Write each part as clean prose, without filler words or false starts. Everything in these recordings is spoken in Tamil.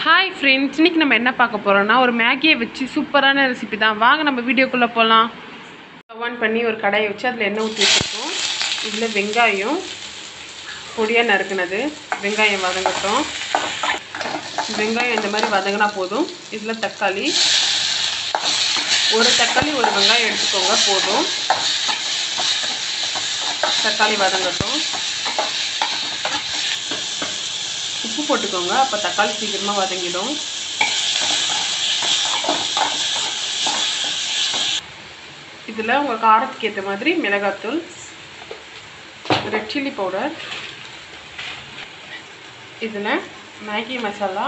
ஹாய் ஃப்ரெண்ட்ஸ், இன்றைக்கி நம்ம என்ன பார்க்க போகிறோம்னா ஒரு மேகியை வச்சு சூப்பரான ரெசிபி தான். வாங்க நம்ம வீடியோக்குள்ளே போகலாம். ஆன் பண்ணி ஒரு கடாயை வச்சு அதில் எண்ணெய் ஊற்றி வச்சுருக்கோம். இதில் வெங்காயம் பொடியாக நறுக்குனது, வெங்காயம் வதங்கட்டும். வெங்காயம் இந்த மாதிரி வதங்கினா போதும். இதில் தக்காளி, ஒரு தக்காளி ஒரு வெங்காயம் எடுத்துக்கோங்க போதும். தக்காளி வதங்கட்டும். உப்பு போட்டுக்கோங்க, அப்போ தக்காளி சீக்கிரமாக வதங்கிடும். இதில் உங்கள் காரத்துக்கு ஏற்ற மாதிரி மிளகாத்தூள், ரெட் சில்லி பவுடர், இதில் மேகி மசாலா,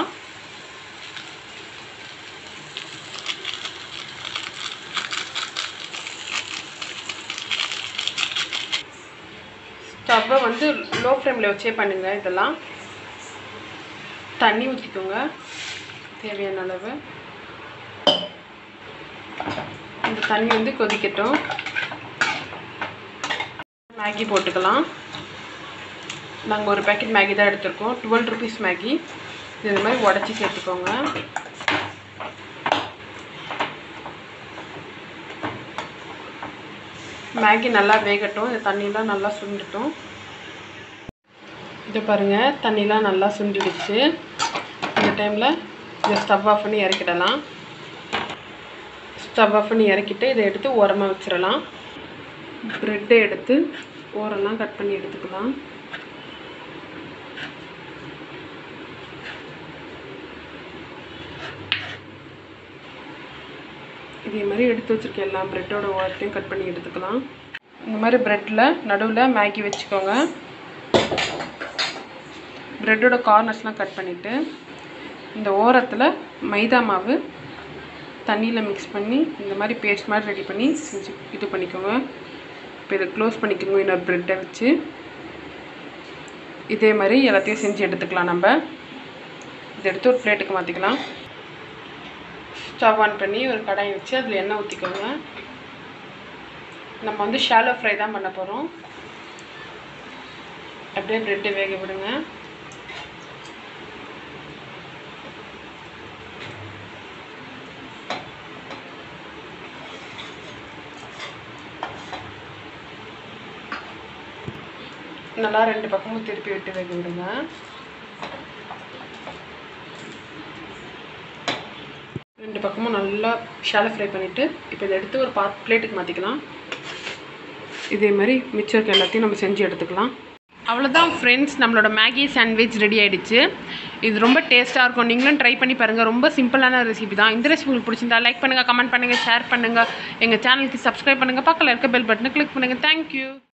ஸ்டவ்வை வந்து லோ ஃப்ளேமில் வச்சே பண்ணுங்கள். இதெல்லாம் தண்ணி ஊற்றிக்கோங்க தேவையான அளவு. இந்த தண்ணி வந்து கொதிக்கட்டும். மேகி போட்டுக்கலாம். நாங்கள் ஒரு பேக்கெட் மேகி தான் எடுத்துருக்கோம். 12 ருபீஸ் மேகி. இந்த மாதிரி உடச்சி சேர்த்துக்கோங்க. மேகி நல்லா வேகட்டும். இந்த தண்ணியெலாம் நல்லா சுண்டட்டும். இதை பாருங்கள், தண்ணிலாம் நல்லா சுண்டிடுச்சு. இந்த டைமில் இதை ஸ்டவ் ஆஃப் பண்ணி இறக்கிடலாம். ஸ்டவ் ஆஃப் பண்ணி இறக்கிட்டு இதை எடுத்து ஓரமாக வச்சிடலாம். ப்ரெட்டை எடுத்து ஓரெல்லாம் கட் பண்ணி எடுத்துக்கலாம். இதே மாதிரி எடுத்து வச்சுருக்க எல்லா ப்ரெட்டோட ஓரத்தையும் கட் பண்ணி எடுத்துக்கலாம். இந்த மாதிரி ப்ரெட்டில் நடுவில் மேகி வச்சுக்கோங்க. ப்ரெட்டோட கார்னர்ஸ்லாம் கட் பண்ணிவிட்டு இந்த ஓரத்தில் மைதா மாவு தண்ணியில் மிக்ஸ் பண்ணி இந்த மாதிரி பேஸ்ட் மாதிரி ரெடி பண்ணி செஞ்சு இது பண்ணிக்கோங்க. இப்போ இதை க்ளோஸ் பண்ணிக்கோங்க. இன்னொரு ப்ரெட்டை வச்சு இதே மாதிரி எல்லாத்தையும் செஞ்சு எடுத்துக்கலாம். நம்ம இதை எடுத்து ஒரு பிளேட்டுக்கு மாற்றிக்கலாம். ஸ்டவ் ஆன் பண்ணி ஒரு கடாயை வச்சு அதில் எண்ணெய் ஊற்றிக்கோங்க. நம்ம வந்து ஷாலோ ஃப்ரை தான் பண்ண போகிறோம். அப்படியே ப்ரெட்டை வேக விடுங்க. நல்லா ரெண்டு பக்கமும் திருப்பி விட்டு வேக விடுங்க. ரெண்டு பக்கமும் நல்லா ஷாலோ ஃப்ரை பண்ணிவிட்டு இப்போ இதை எடுத்து ஒரு பிளேட்டுக்கு மாற்றிக்கலாம். இதே மாதிரி மிச்சம் இருக்க எல்லாத்தையும் நம்ம செஞ்சு எடுத்துக்கலாம். அவ்வளோதான் ஃப்ரெண்ட்ஸ், நம்மளோட மேகி சாண்ட்விச் ரெடி ஆகிடுச்சு. இது ரொம்ப டேஸ்ட்டாக இருக்கும். நீங்களும் ட்ரை பண்ணி பாருங்கள். ரொம்ப சிம்பிளான ரெசிபி தான். இந்த ரெசிபி உங்களுக்கு பிடிச்சிருந்தா லைக் பண்ணுங்கள், கமெண்ட் பண்ணுங்கள், ஷேர் பண்ணுங்கள். எங்கள் சேனலுக்கு சப்ஸ்கிரைப் பண்ணுங்கள். பக்கத்தில் இருக்க பெல் பட்டனை கிளிக் பண்ணுங்கள். தேங்க்யூ.